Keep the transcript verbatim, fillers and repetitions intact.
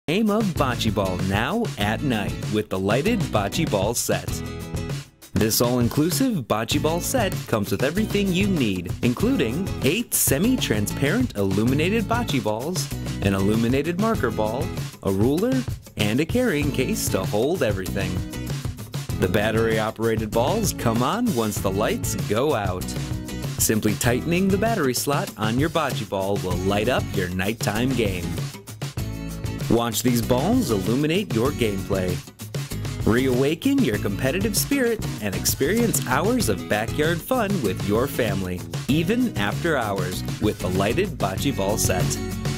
game of bocce ball now at night with the lighted bocce ball set. This all-inclusive bocce ball set comes with everything you need, including eight semi-transparent illuminated bocce balls, an illuminated marker ball, a ruler, and a carrying case to hold everything. The battery-operated balls come on once the lights go out. Simply tightening the battery slot on your bocce ball will light up your nighttime game. Watch these balls illuminate your gameplay. Reawaken your competitive spirit and experience hours of backyard fun with your family, even after hours, with the lighted bocce ball set.